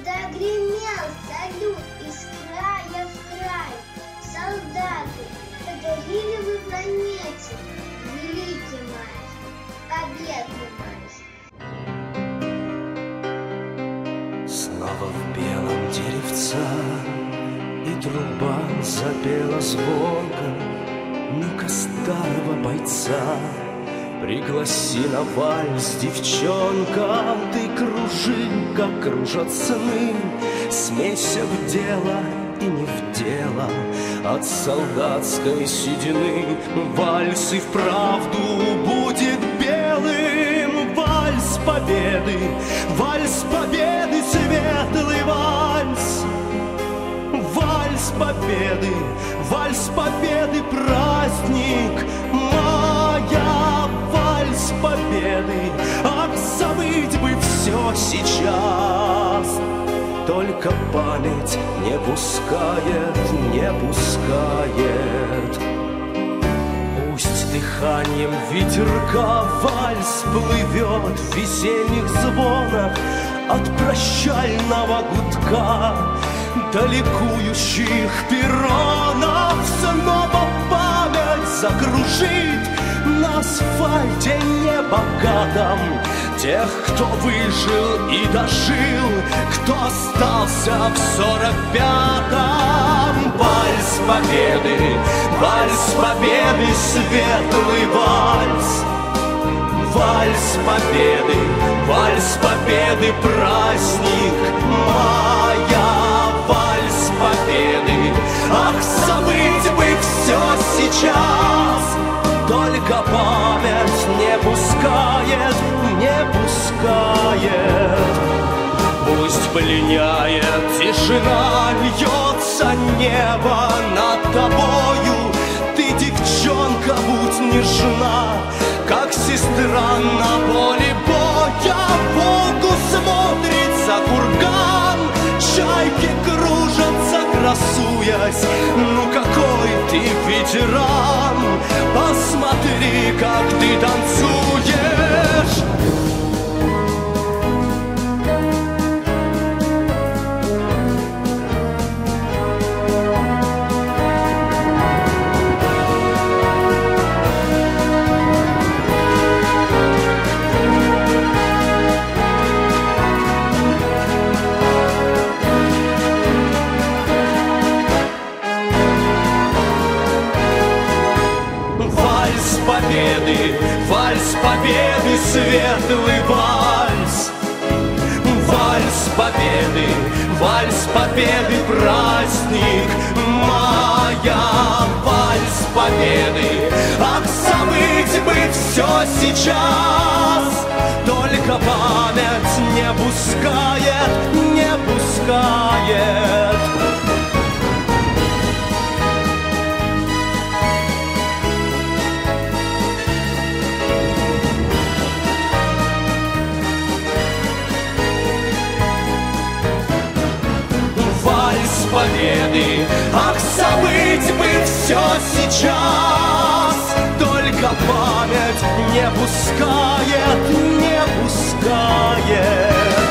Загремел салют из края в край. Солдаты, подарили вы планете великий май, победный май. Снова в белом деревца, и труба запела звонко. Ну-ка, старого бойца пригласи на вальс, девчонка. Ты кружи, как кружат сны, смейся в дело и не в дело. От солдатской седины вальс и вправду будет белым. Вальс победы, светлый вальс. Вальс победы, праздник мая. Вальс победы, ах, забыть бы все сейчас. Только память не пускает. Пусть дыханием ветерка вальс плывет в весенних звонах от прощального гудка до ликующих перронов. Снова память закружит на асфальте небогатом тех, кто выжил и дожил, кто остался в 45-м. Вальс победы, светлый вальс. Вальс победы, праздник мая. Вальс победы, ах, забыть бы все сейчас. Только память не пускает. Пусть пленяет тишина, льется небо над тобою. Ты, девчонка, будь нежна, как сестра на поле боя. Волку смотрится курган, чайки кружатся, красуясь. Ну какой ты ветеран, посмотри, как ты танцуешь. Вальс победы, светлый вальс. Вальс победы, праздник мая. Вальс победы, ах, забыть бы все сейчас. Только память не пускает. Победы, ах, забыть бы все сейчас. Только память не пускает.